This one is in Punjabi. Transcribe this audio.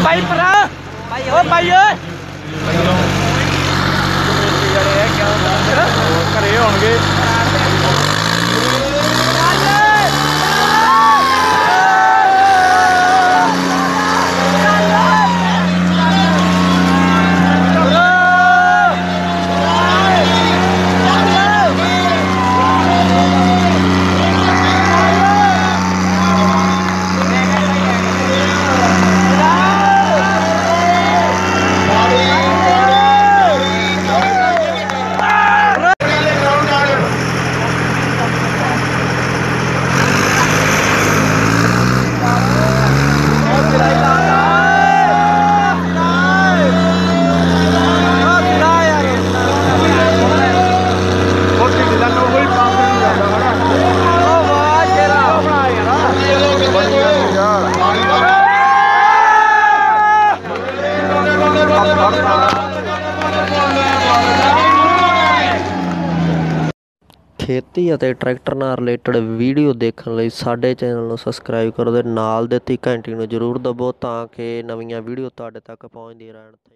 भाई परा ओ भाई ओए घरे होणगे खेती ਅਤੇ ਟਰੈਕਟਰ ਨਾਲ ਰਿਲੇਟਡ ਵੀਡੀਓ ਦੇਖਣ ਲਈ ਸਾਡੇ ਚੈਨਲ ਨੂੰ ਸਬਸਕ੍ਰਾਈਬ ਕਰੋ ਅਤੇ ਨਾਲ ਦਿੱਤੀ ਘੰਟੀ ਨੂੰ ਜ਼ਰੂਰ ਦਬਾਓ ਤਾਂ ਕਿ ਨਵੀਆਂ ਵੀਡੀਓ ਤੁਹਾਡੇ ਤੱਕ ਪਹੁੰਚਦੀਆਂ ਰਹਿਣ।